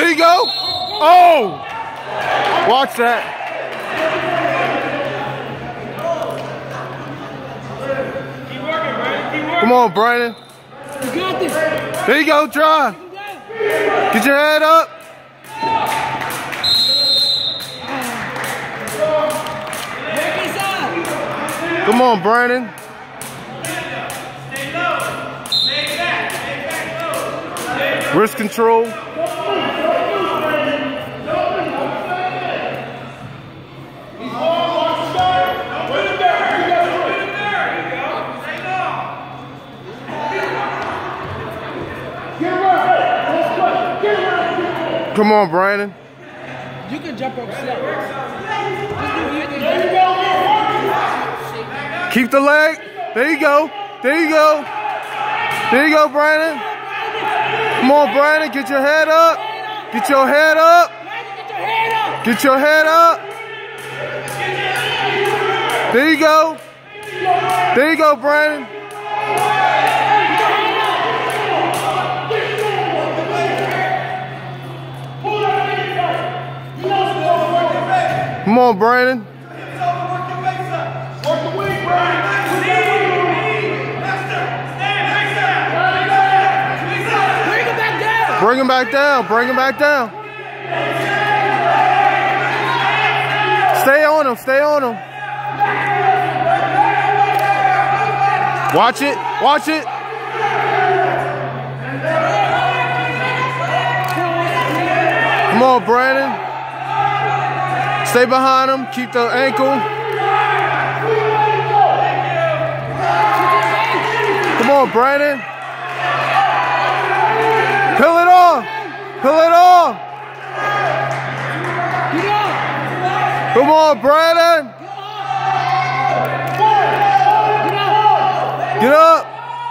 There you go. Oh! Watch that. Come on, Brandon. You got this. There you go, drive. Get your head up. Come on, Brandon. Wrist control. Come on, Brandon. You can jump up slow. Keep the leg. There you go. There you go. There you go, Brandon. Come on, Brandon. Get your head up. Get your head up. Get your head up. There you go. There you go, Brandon. Come on, Brandon. Bring him back down. Bring him back down. Stay on him. Stay on him. Watch it. Watch it. Come on, Brandon. Stay behind him. Keep the ankle. Come on, Brandon. Peel it off. Peel it off. Come on, Brandon. Get up.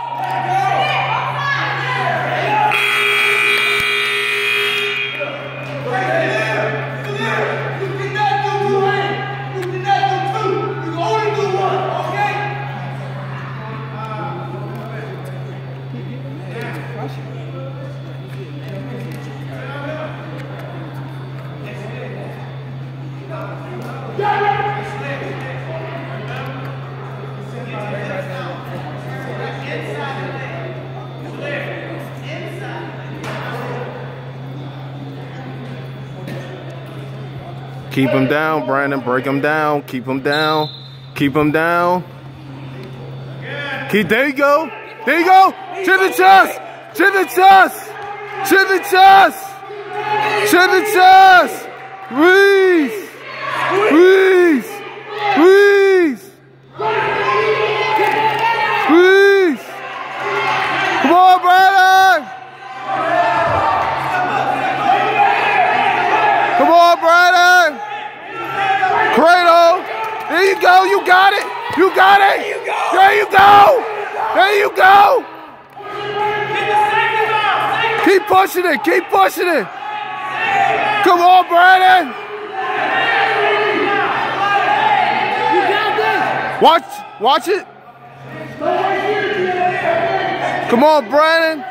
Keep him down, Brandon. Break him down. Keep him down. Keep him down. There you go. There you go. To the chest. To the chest. To the chest. To the chest. Squeeze. Squeeze. Squeeze. Squeeze. Come on, Brandon. Come on, Brandon. Cradle. There you go. You got it. You got it. There you go. There you go. Keep pushing it. Keep pushing it. Come on, Brandon. Watch it. Come on, Brandon.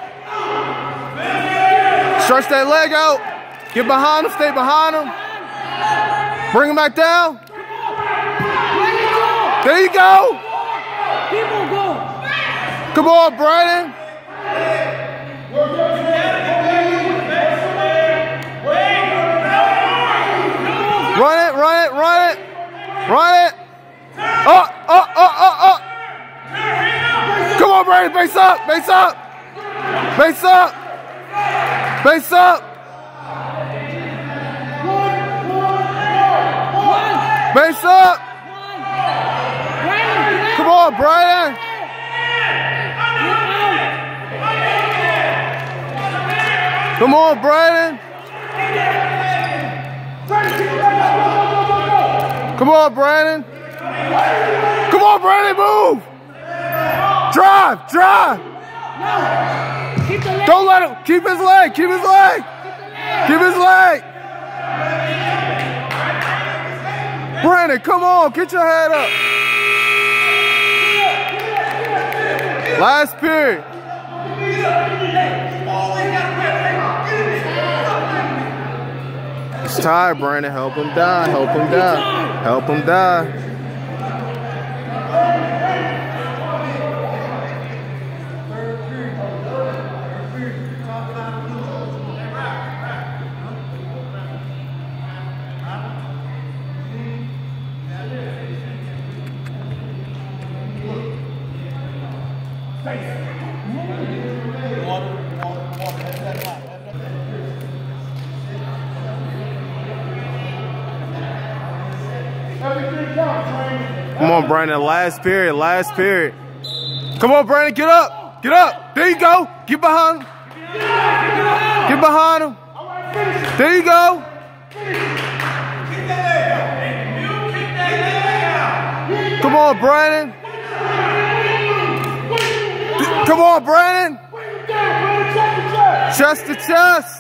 Stretch that leg out. Get behind him. Stay behind him. Bring him back down. There you go. Come on, Brandon. Run it, run it, run it. Run it. Come on, Brandon. Base up. Base up. Base up. Base up. Base up. Come on, Brandon. Come on, Brandon. Come on, Brandon. Come on, Brandon, move. Drive, drive. Don't let him. Keep his leg. Keep his leg. Keep his leg. Brandon, come on. Get your head up. Last period. He's tired, Brandon. Help him die. Help him die. Help him die. Come on, Brandon. Last period. Last period. Come on, Brandon. Get up. Get up. There you go. Get behind him. Get behind him. There you go. Come on, Brandon. Come on, Brandon. Chest to chest.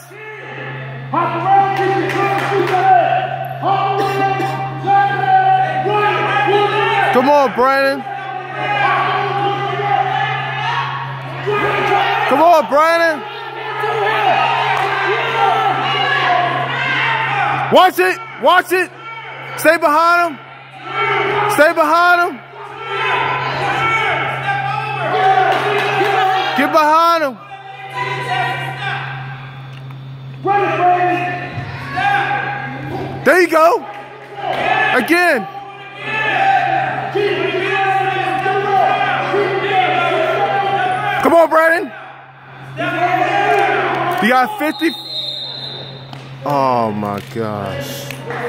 Come on, Brandon. Come on, Brandon. Watch it. Watch it. Stay behind him. Stay behind him. Get behind him. There you go. Again. Come on, Brandon. You got 50. Oh my gosh.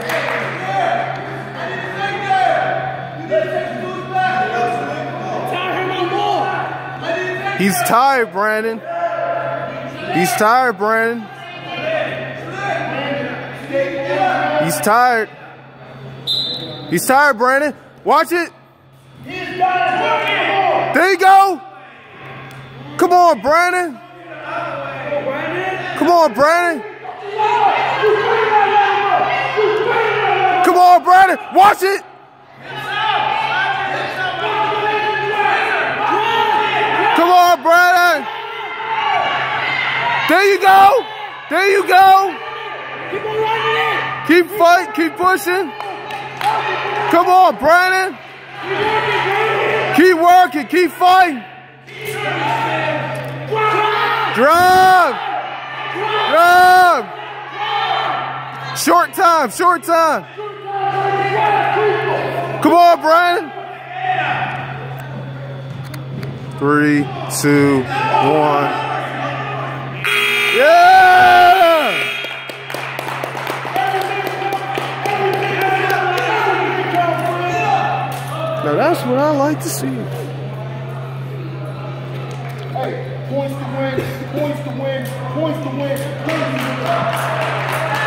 He's tired, Brandon. He's tired, Brandon. He's tired. He's tired, Brandon. Watch it. There you go. Come on, Brandon. Come on, Brandon. Come on, Brandon. Watch it. Come on, Brandon. There you go. There you go. Keep fighting. Keep pushing. Come on, Brandon. Keep working. Keep fighting. Drive. Drive. Short time. Short time. Come on, Brandon. 3, 2, 1. Yeah! Now that's what I like to see. Hey, points to win, points to win, points to win, points to win.